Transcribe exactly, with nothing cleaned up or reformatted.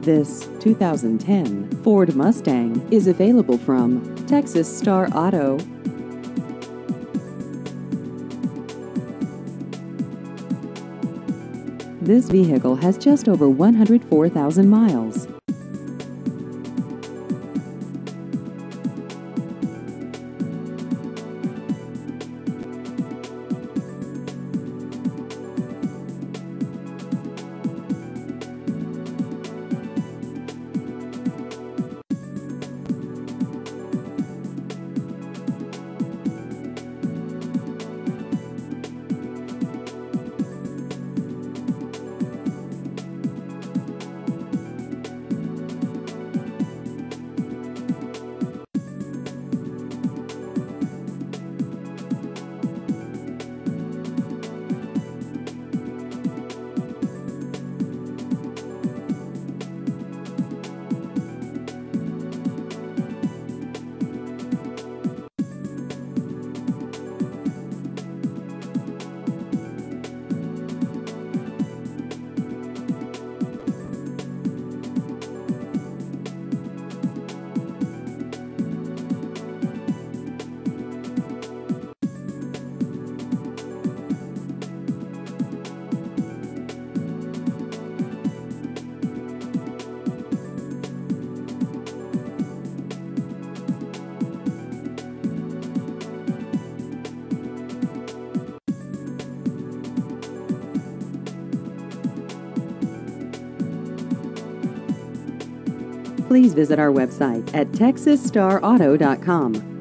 This two thousand ten Ford Mustang is available from Texas Star Auto. This vehicle has just over one hundred four thousand miles. Please visit our website at texas star auto dot com.